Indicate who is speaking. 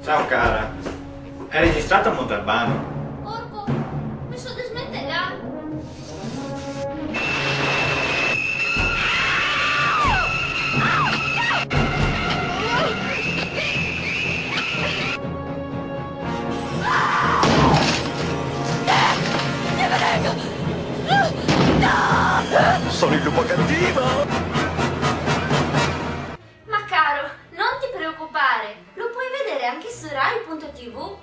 Speaker 1: Ciao cara, è registrato a Montalbano?
Speaker 2: Orco, questo smetterà?
Speaker 3: Sono il lupo cattivo!
Speaker 2: Ma caro, non ti preoccupare, lo puoi vedere anche su Rai.tv.